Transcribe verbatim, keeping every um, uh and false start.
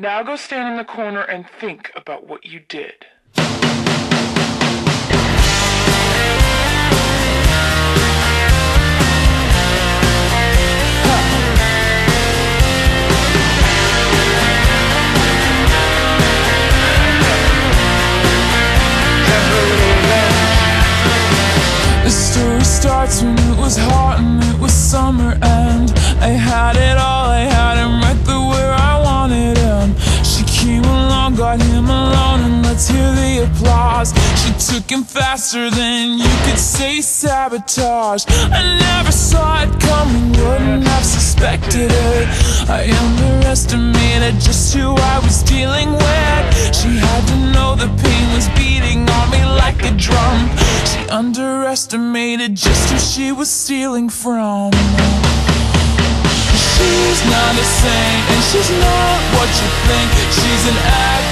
Now go stand in the corner and think about what you did. The story starts when it was hot and it was summer, and I had it all. I had him right there where I wanted him. She came along, got him alone, and let's hear the applause. She took him faster than you could say sabotage. I never saw it coming, wouldn't have suspected it. I underestimated just who I was dealing with. She had to know the pain was beating on me like a drum. She underestimated just who she was stealing from. She's not a saint, and she's not what you think. She's an actress